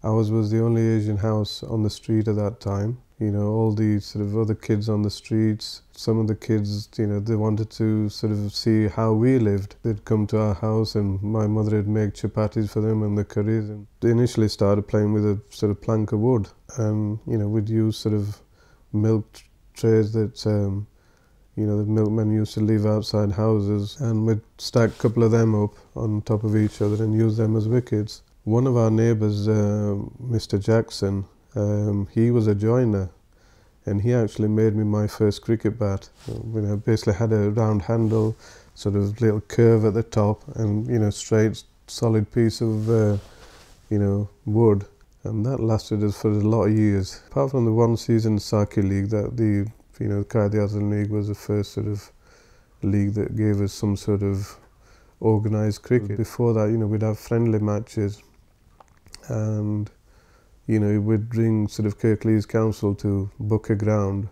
Ours was the only Asian house on the street at that time. You know, all the sort of other kids on the streets, some of the kids, you know, they wanted to sort of see how we lived. They'd come to our house and my mother would make chapatis for them and the curries. And they initially started playing with a sort of plank of wood. And, you know, we'd use sort of milk trays that, you know, the milkmen used to leave outside houses. And we'd stack a couple of them up on top of each other and use them as wickets. One of our neighbours, Mr. Jackson, he was a joiner, and he actually made me my first cricket bat. You know, basically had a round handle, sort of little curve at the top, and you know, straight, solid piece of you know, wood, and that lasted us for a lot of years. Apart from the one season Saki League, that the you know, Quaid-e Azam League was the first sort of league that gave us some sort of organised cricket. Before that, you know, we'd have friendly matches, and you know, we'd ring sort of Kirklees Council to book a ground,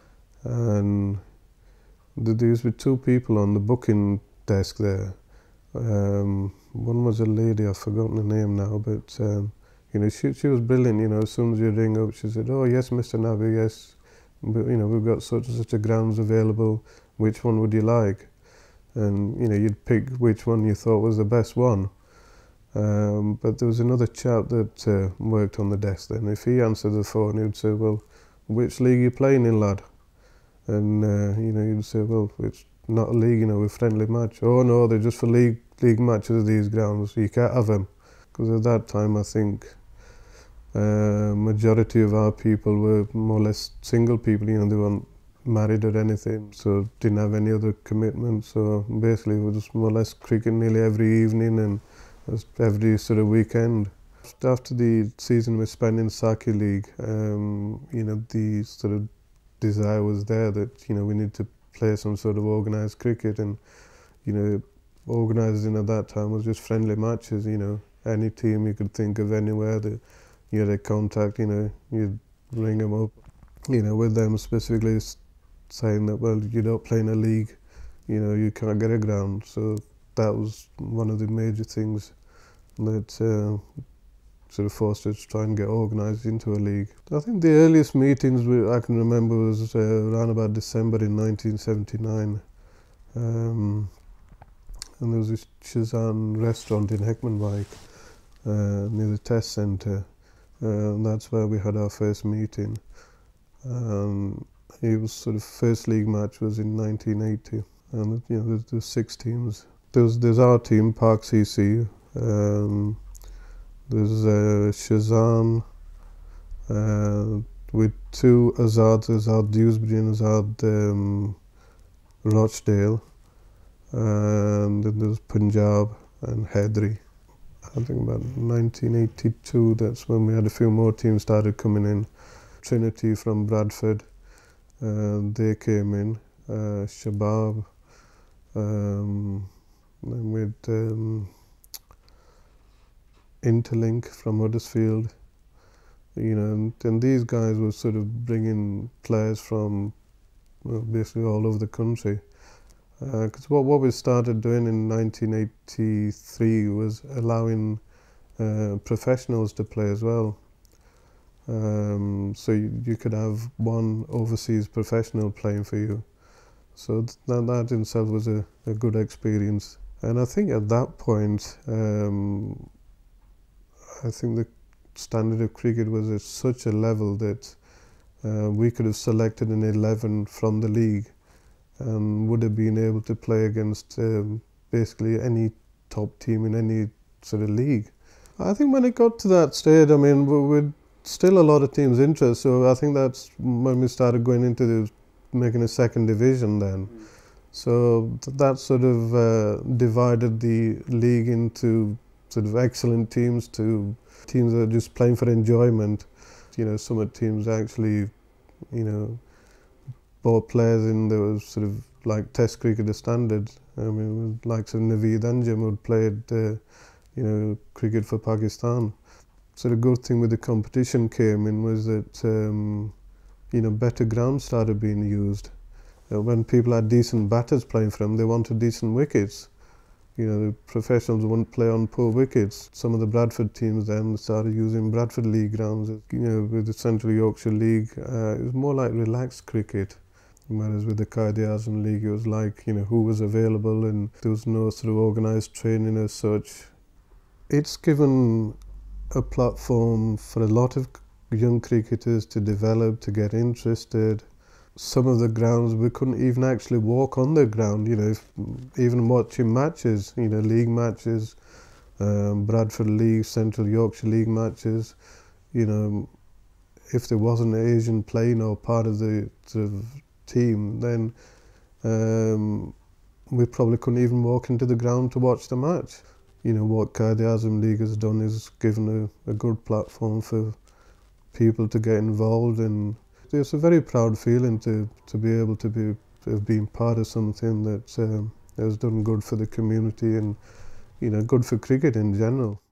and there used to be two people on the booking desk there. One was a lady, I've forgotten her name now, but you know, she was brilliant. You know, as soon as you ring up, she said, "Oh yes, Mr. Nabi, yes, but, you know, we've got such and such a grounds available. Which one would you like?" And you know, you'd pick which one you thought was the best one. But there was another chap that worked on the desk then. If he answered the phone, he'd say, "Well, which league are you playing in, lad?" And you know, you'd say, "Well, it's not a league, you know, we're friendly match." "Oh no, they're just for league matches, these grounds, you can't have them." Because at that time, I think majority of our people were more or less single people, you know, they weren't married or anything, so didn't have any other commitments. So basically, it was more or less cricket nearly every evening and every sort of weekend. After the season we spent in Saki League, you know, the sort of desire was there that, you know, we need to play some sort of organised cricket, and, you know, organising at that time was just friendly matches, you know, any team you could think of anywhere that you had a contact, you know, you'd ring them up, you know, with them specifically saying that, well, you're not playing a league, you know, you can't get a ground. So that was one of the major things that sort of forced us to try and get organised into a league. I think the earliest meetings I can remember was around about December in 1979. And there was this Shazan restaurant in Heckmanwijk near the test centre. And that's where we had our first meeting. It was sort of first league match was in 1980. And you know, there's 6 teams. There's our team, Park CC. There's Shazam with 2 Azads, Azad Dewsbury and Azad Rochdale. And then there's Punjab and Hedri. I think about 1982, that's when we had a few more teams started coming in. Trinity from Bradford, they came in. Shabab. Then with Interlink from Huddersfield, you know, and these guys were sort of bringing players from basically all over the country. Because what we started doing in 1983 was allowing professionals to play as well. So you could have one overseas professional playing for you. So that in itself was a good experience. And I think at that point, I think the standard of cricket was at such a level that we could have selected an 11 from the league and would have been able to play against basically any top team in any sort of league. I think when it got to that stage, I mean, we'd still a lot of teams interested, so I think that's when we started going into making a second division then. So that sort of divided the league into sort of excellent teams to teams that are just playing for enjoyment. You know, some of the teams actually, you know, bought players in that was sort of like Test cricketer standard. I mean, likes of Naveed Anjum who played, you know, cricket for Pakistan. So the good thing with the competition came in was that, you know, better grounds started being used. When people had decent batters playing for them, they wanted decent wickets. You know, the professionals wouldn't play on poor wickets. Some of the Bradford teams then started using Bradford League grounds. You know, with the Central Yorkshire League, it was more like relaxed cricket. Whereas with the Quaid-e Azam League, it was like, you know, who was available, and there was no sort of organised training as such. It's given a platform for a lot of young cricketers to develop, to get interested. Some of the grounds, we couldn't even actually walk on the ground, you know, even watching matches, you know, league matches, Bradford League, Central Yorkshire League matches, you know, if there wasn't an Asian playing or part of the sort of team, then we probably couldn't even walk into the ground to watch the match. You know, what Quaid-e Azam League has done is given a good platform for people to get involved, and it's a very proud feeling to be able to have been part of something that has done good for the community and, you know, good for cricket in general.